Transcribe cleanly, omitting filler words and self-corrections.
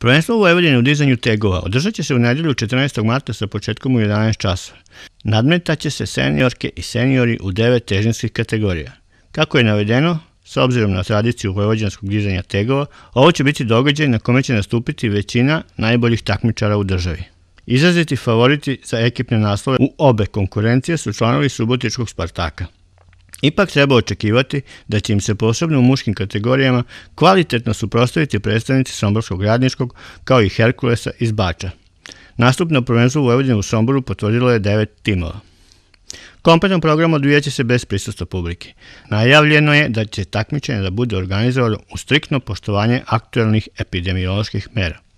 Prvenstvo u Vojvodini u dizanju tegova održat će se u nedjelju 14. marta sa početkom u 11 časova. Nadmetaće se seniorke i seniori u 9 težinskih kategorija. Kako je navedeno, s obzirom na tradiciju vojvođanskog dizanja tegova, ovo će biti događaj na kome će nastupiti većina najboljih takmičara u državi. Izraziti favoriti za ekipne naslove u obe konkurencije su članovi Subotičkog Spartaka. Ipak treba očekivati da će im se posebno u muškim kategorijama kvalitetno suprotstaviti predstavnici Somborskog radničkog kao i Herkulesa iz Bača. Nastup na prvenstvu Vojvodine u Somboru potvrdilo je 9 timova. Kompletan program odvijaće se bez prisustva publike. Najavljeno je da će takmičenje da bude organizovano u striktno poštovanje aktuelnih epidemioloških mera.